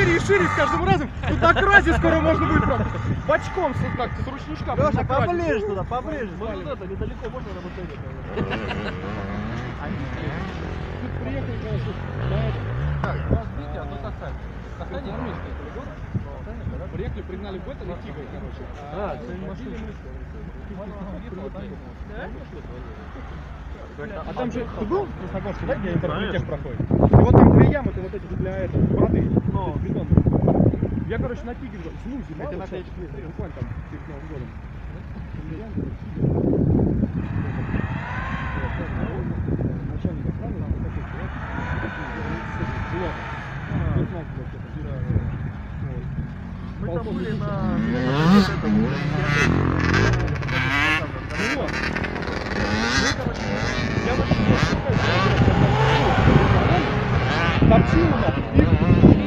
шире и шире с каждым разом. Тут на красе скоро можно будет прям бочком как с ручничка. Леша, поближе туда, поближе. Вот это, недалеко можно работать. Приехали, короче, на это. Разбитие, оно касается. Касание армейское полигон. Приехали, пригнали в это, на Тигр, короче. А, цель машины. А там же, ты был в Красногорске, да, где интернет проходит? И вот там две ямы, ты вот эти для этого, воды, бетон. Я, короче, на Тигре зиму зимал, буквально там, перед Новым годом. Начальник охраны, там такой чувак. Мы там были на... Торчила,